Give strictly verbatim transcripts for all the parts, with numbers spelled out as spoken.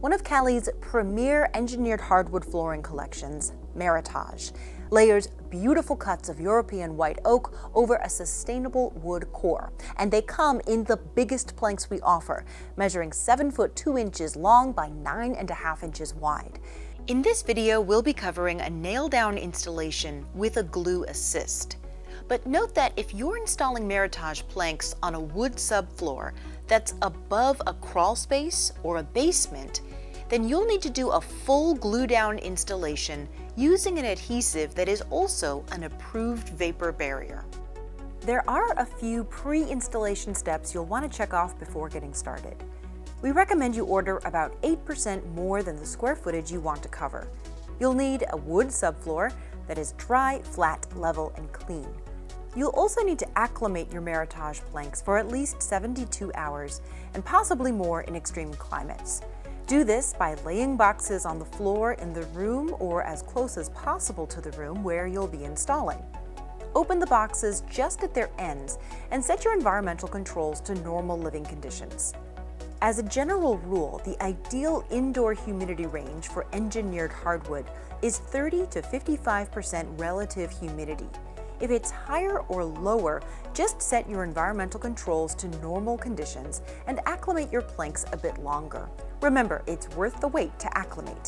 one of Cali's premier engineered hardwood flooring collections, Meritage, layers beautiful cuts of European white oak over a sustainable wood core. And they come in the biggest planks we offer, measuring seven foot two inches long by nine and a half inches wide. In this video, we'll be covering a nail-down installation with a glue assist. But note that if you're installing Meritage planks on a wood subfloor that's above a crawl space or a basement, then you'll need to do a full glue-down installation using an adhesive that is also an approved vapor barrier. There are a few pre-installation steps you'll want to check off before getting started. We recommend you order about eight percent more than the square footage you want to cover. You'll need a wood subfloor that is dry, flat, level, and clean. You'll also need to acclimate your Meritage planks for at least seventy-two hours and possibly more in extreme climates. Do this by laying boxes on the floor in the room or as close as possible to the room where you'll be installing. Open the boxes just at their ends and set your environmental controls to normal living conditions. As a general rule, the ideal indoor humidity range for engineered hardwood is thirty to fifty-five percent relative humidity. If it's higher or lower, just set your environmental controls to normal conditions and acclimate your planks a bit longer. Remember, it's worth the wait to acclimate.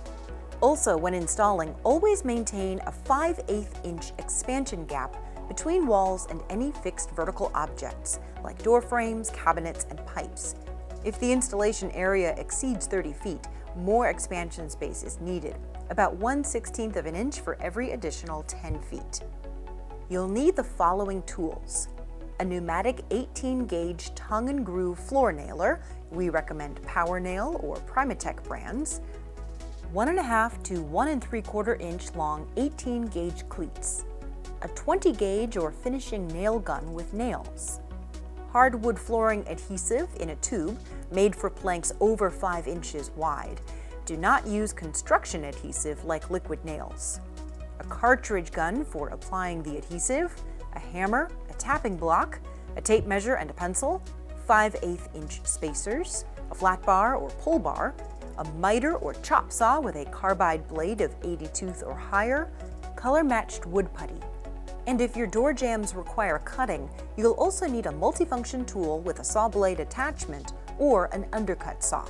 Also, when installing, always maintain a five eighths inch expansion gap between walls and any fixed vertical objects, like door frames, cabinets, and pipes. If the installation area exceeds thirty feet, more expansion space is needed, about one sixteenth of an inch for every additional ten feet. You'll need the following tools: a pneumatic eighteen gauge tongue and groove floor nailer, we recommend Power Nail or Primatech brands, one and a half to one and three quarter inch long eighteen gauge cleats, a twenty gauge or finishing nail gun with nails, hardwood flooring adhesive in a tube made for planks over five inches wide. Do not use construction adhesive like liquid nails. A cartridge gun for applying the adhesive, a hammer, a tapping block, a tape measure and a pencil, five eighths inch spacers, a flat bar or pull bar, a miter or chop saw with a carbide blade of eighty tooth or higher, color-matched wood putty. And if your door jambs require cutting, you'll also need a multifunction tool with a saw blade attachment or an undercut saw.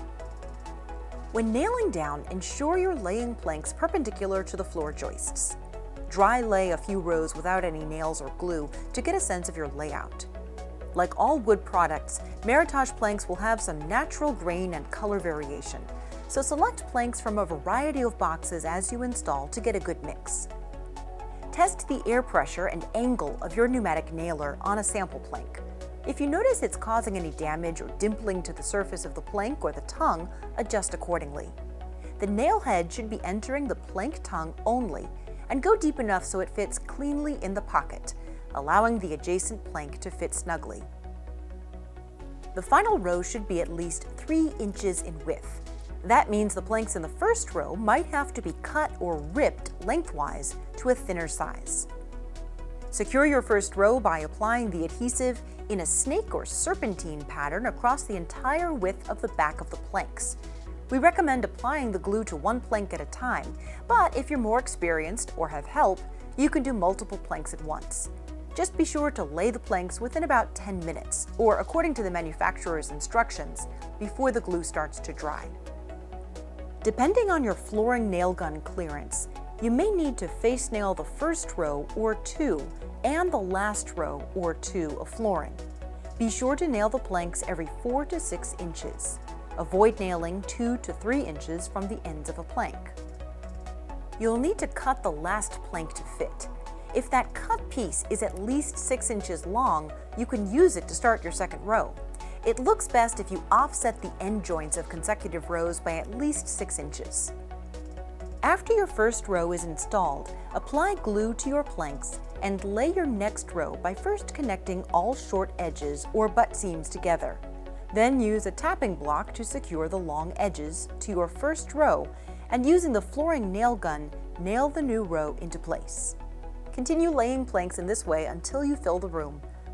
When nailing down, ensure you're laying planks perpendicular to the floor joists. Dry lay a few rows without any nails or glue to get a sense of your layout. Like all wood products, Meritage planks will have some natural grain and color variation, so select planks from a variety of boxes as you install to get a good mix. Test the air pressure and angle of your pneumatic nailer on a sample plank. If you notice it's causing any damage or dimpling to the surface of the plank or the tongue, adjust accordingly. The nail head should be entering the plank tongue only, and go deep enough so it fits cleanly in the pocket, allowing the adjacent plank to fit snugly. The final row should be at least three inches in width. That means the planks in the first row might have to be cut or ripped lengthwise to a thinner size. Secure your first row by applying the adhesive in a snake or serpentine pattern across the entire width of the back of the planks. We recommend applying the glue to one plank at a time, but if you're more experienced or have help, you can do multiple planks at once. Just be sure to lay the planks within about ten minutes, or according to the manufacturer's instructions, before the glue starts to dry. Depending on your flooring nail gun clearance, you may need to face nail the first row or two and the last row or two of flooring. Be sure to nail the planks every four to six inches. Avoid nailing two to three inches from the ends of a plank. You'll need to cut the last plank to fit. If that cut piece is at least six inches long, you can use it to start your second row. It looks best if you offset the end joints of consecutive rows by at least six inches. After your first row is installed, apply glue to your planks and lay your next row by first connecting all short edges or butt seams together. Then use a tapping block to secure the long edges to your first row, and using the flooring nail gun, nail the new row into place. Continue laying planks in this way until you fill the room.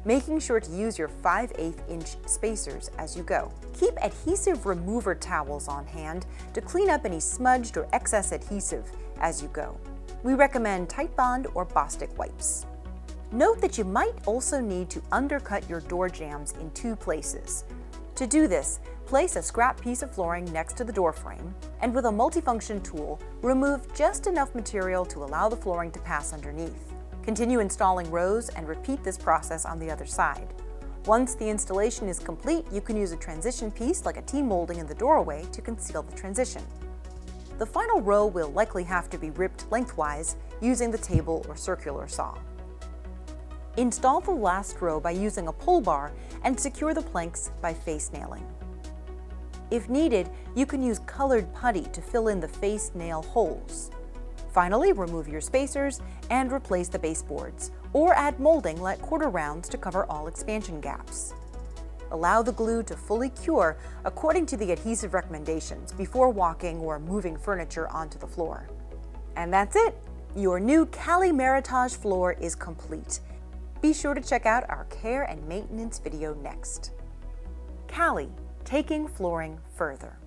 making sure to use your five eighths inch spacers as you go. Keep adhesive remover towels on hand to clean up any smudged or excess adhesive as you go. We recommend Titebond or Bostik wipes. Note that you might also need to undercut your door jambs in two places. To do this, place a scrap piece of flooring next to the door frame, and with a multifunction tool, remove just enough material to allow the flooring to pass underneath. Continue installing rows and repeat this process on the other side. Once the installation is complete, you can use a transition piece like a T-molding in the doorway to conceal the transition. The final row will likely have to be ripped lengthwise using the table or circular saw. Install the last row by using a pull bar and secure the planks by face nailing. If needed, you can use colored putty to fill in the face nail holes. Finally, remove your spacers and replace the baseboards, or add molding like quarter rounds to cover all expansion gaps. Allow the glue to fully cure according to the adhesive recommendations before walking or moving furniture onto the floor. And that's it! Your new Cali Meritage floor is complete. Be sure to check out our care and maintenance video next. Cali, taking flooring further.